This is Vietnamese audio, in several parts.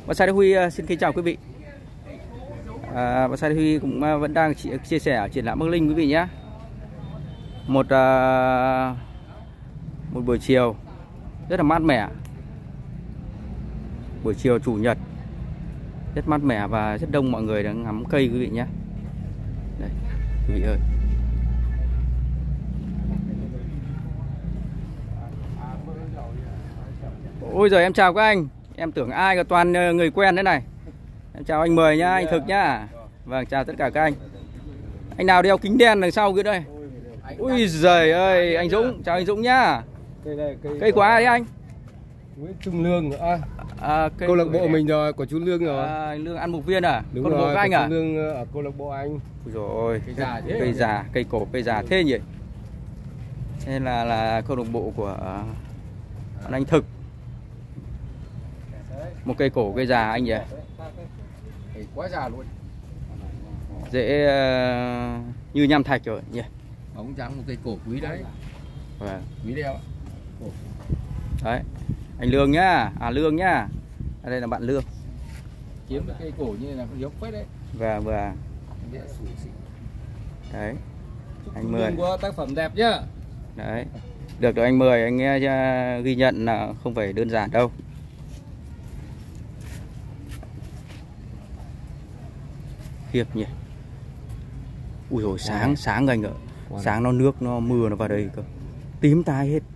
Bonsai Đức Huy xin kính chào quý vị. Bonsai Đức Huy cũng vẫn đang chia sẻ triển lãm Bắc Ninh quý vị nhé. Một buổi chiều rất là mát mẻ, buổi chiều chủ nhật rất mát mẻ và rất đông mọi người đang ngắm cây quý vị nhé. Đây, quý vị ơi. Ôi giời, em chào các anh. Em tưởng ai, cả toàn người quen thế này. Em chào anh Mười nhá, anh Thực nhá. Vâng, chào tất cả các anh. Anh nào đeo kính đen đằng sau kia đây? Ui giời ơi, anh Dũng, chào anh Dũng nhá. Cây của ai đấy anh? Nguyễn Trung Lương. Câu lạc bộ mình rồi, của chú Lương rồi. Anh Lương ăn mục viên à? Đúng câu lạc bộ rồi, của anh chú à? Lương ở câu lạc bộ anh. Rồi, cây già, cây cổ, cây già thế nhỉ? Nên là câu lạc bộ của anh Thực. Một cây cổ, cây già anh nhỉ? Quá già luôn. Dễ như nham thạch rồi nhỉ? Bóng trắng, một cây cổ quý đấy. Vâng. Quý đeo. Đấy, anh Lương nhá, Lương nhá. Ở đây là bạn Lương. Kiếm cái cây cổ như này là giống phết đấy. Vâng. Đấy, anh Mười. Có tác phẩm đẹp nhá. Đấy, được rồi anh Mười, anh ghi nhận là không phải đơn giản đâu. Khiếp nhỉ. Ui rồi sáng anh ạ. Sáng nó nước, nó mưa nó vào đây cơ. Tím tai hết.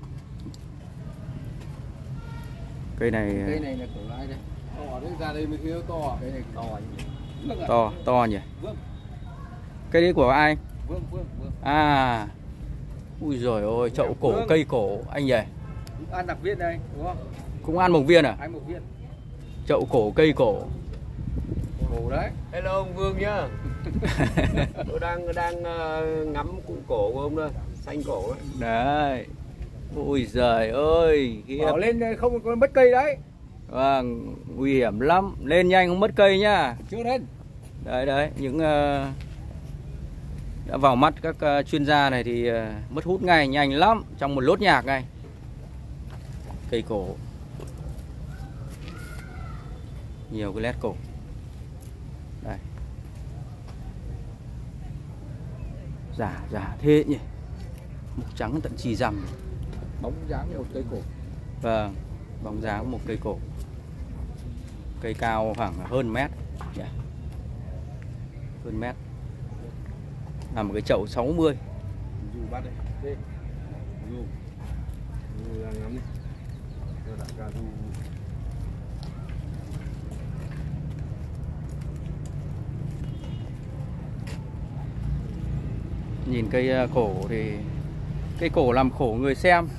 Cây này là của ai đây? To đấy, ra đây mới thấy to. Cây này to. To nhỉ. Cây đấy của ai? Vương. Ui giời ơi, chậu cổ, cây cổ anh nhỉ. Ăn đặc viên đây, đúng không? Cũng ăn mộc viên à? Ăn mộc viên. Chậu cổ, cây cổ. Cổ đấy. Hello ông Vương nhá. Tôi đang ngắm cụ cổ của ông đây, xanh cổ ấy. Đấy. Ui giời ơi, bỏ lên không có mất cây đấy. Vâng, nguy hiểm lắm. Lên nhanh không mất cây nhá. Chưa lên. Đấy, những đã vào mắt các chuyên gia này thì mất hút ngay, nhanh lắm, trong một lốt nhạc ngay. Cây cổ. Nhiều cái led cổ. Đây. Giả thế nhỉ. Mục trắng tận chì rằm. Bóng dáng một cây cổ. Vâng, bóng dáng một cây cổ. Cây cao khoảng hơn mét. Yeah. Hơn mét. Là một cái chậu 60. Dù bắt đấy. Dù đang ngắm đi. Đại ca dù. Nhìn cây cổ thì cây cổ làm khổ người xem.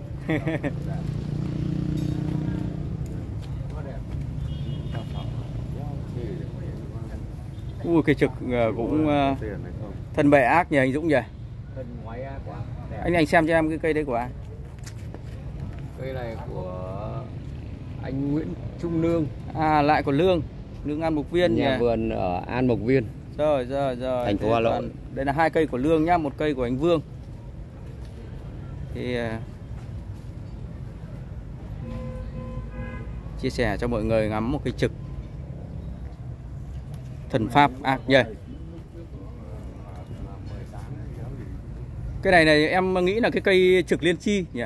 Ui, cây trực cũng thân bệ ác nhỉ anh Dũng nhỉ? Thân ngoái ác quá. Anh xem cho em cái cây đấy của ai? Cây này của anh Nguyễn Trung Lương. Lại của Lương An Mục Viên nhỉ? Nhà vườn ở An Mộc Viên. Rồi. Thành phố Hà Nội. Đây là hai cây của Lương nhá, một cây của anh Vương. Thì chia sẻ cho mọi người ngắm một cây trực thần pháp ác nhỉ. Cái này em nghĩ là cái cây trực liên chi nhỉ?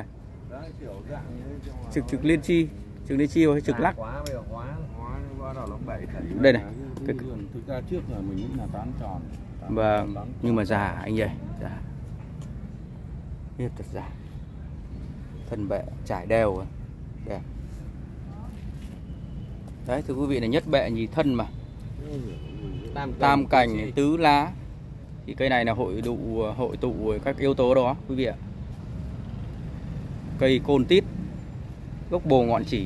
Trực liên chi, hay trực lắc? Đây này. Thực ra trước là mình nghĩ là tán tròn. Vâng, nhưng mà già anh nhỉ, già. Biết thật già. Thân bệ trải đều đẹp. Đấy thưa quý vị, là nhất bệ nhì thân mà. Tam cành tứ lá. Thì cây này là hội tụ các yếu tố đó quý vị ạ. Cây côn tít, gốc bồ ngọn chỉ.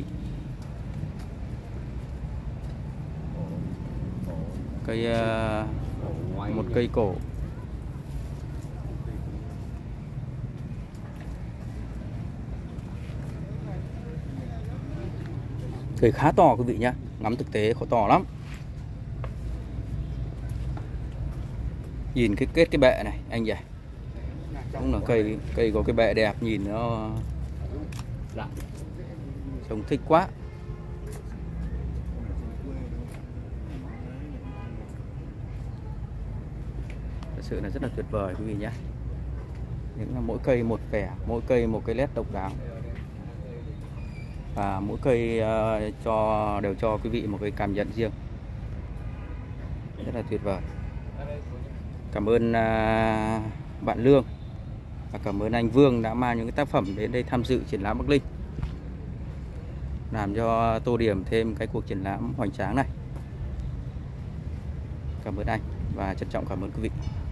Một cây cổ. Cây khá to quý vị nhá, ngắm thực tế khó to lắm. Nhìn cái kết cái bệ này anh nhỉ. Cũng là cây có cái bệ đẹp, nhìn nó trông thích quá. sự là rất là tuyệt vời quý vị nhé. Những mỗi cây một vẻ, mỗi cây một cái nét độc đáo, và mỗi cây đều cho quý vị một cái cảm nhận riêng rất là tuyệt vời. Cảm ơn bạn Lương và cảm ơn anh Vương đã mang những cái tác phẩm đến đây tham dự triển lãm Bắc Linh, làm cho tô điểm thêm cái cuộc triển lãm hoành tráng này. Cảm ơn anh và trân trọng cảm ơn quý vị.